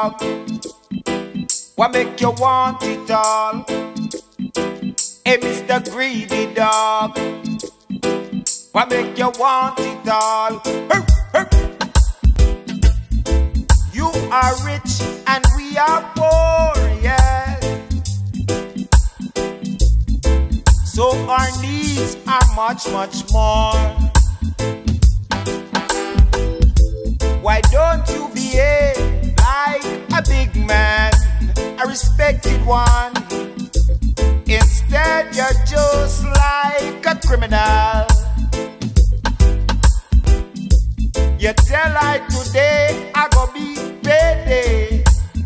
dog? What make you want it all? Hey, Mr. Greedy Dog, what make you want it all? You are rich and we are poor, yes. So our needs are much, much more. Why don't you behave like a big man, a respected one? Instead you're just like a criminal. You tell I today I go be payday.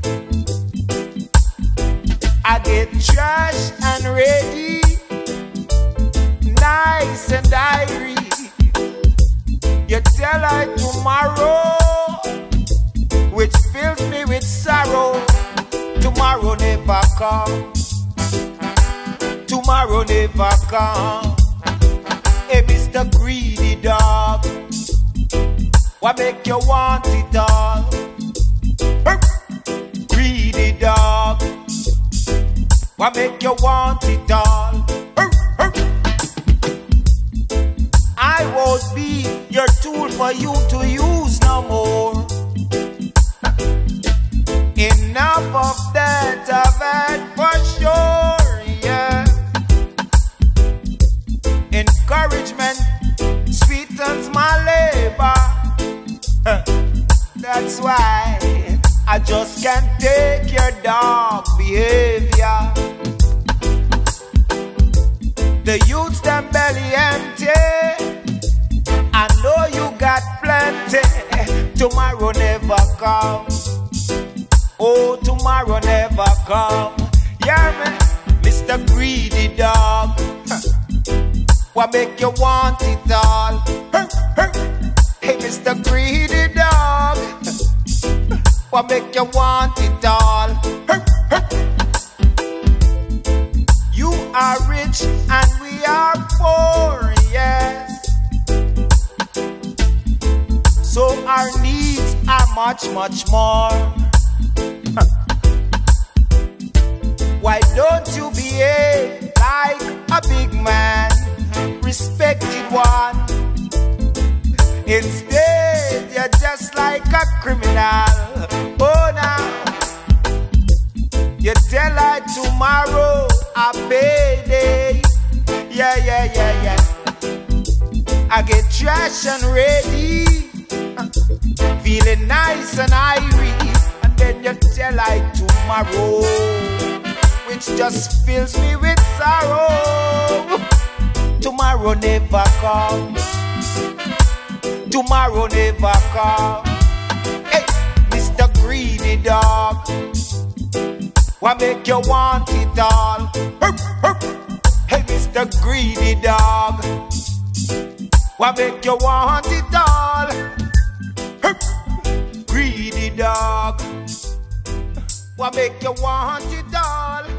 I get trash and ready, nice and irie. You tell I tomorrow, which fills me with sorrow. Tomorrow never comes. Tomorrow never comes. Hey, Mr. Greedy Dog, what make you want it all? Greedy Dog, what make you want it all? I won't be your tool for you to use no more. Enough of that I've had for sure, yeah. Encouragement sweetens my labor. That's why I just can't take your dog behavior. The youths them belly empty, I know you got plenty. Tomorrow never comes. Oh, tomorrow never comes. Yeah, man, Mr. Greedy Dog, what make you want it all? Hey, Mr. Greedy Dog, what make you want it all? You are rich and we are poor, yes. So our needs are much, much more. Why don't you behave like a big man, respected one? Instead, you're just like a criminal. Oh, now you tell her tomorrow a payday. Yeah, yeah, yeah, yeah. I get trash and ready, feeling nice and irie, and then you tell her tomorrow, which just fills me with sorrow. Tomorrow never comes. Tomorrow never comes. Hey, Mr. Greedy Dog, what make you want it all? Hey, Mr. Greedy Dog, what make you want it all? Greedy Dog, what make you want it all?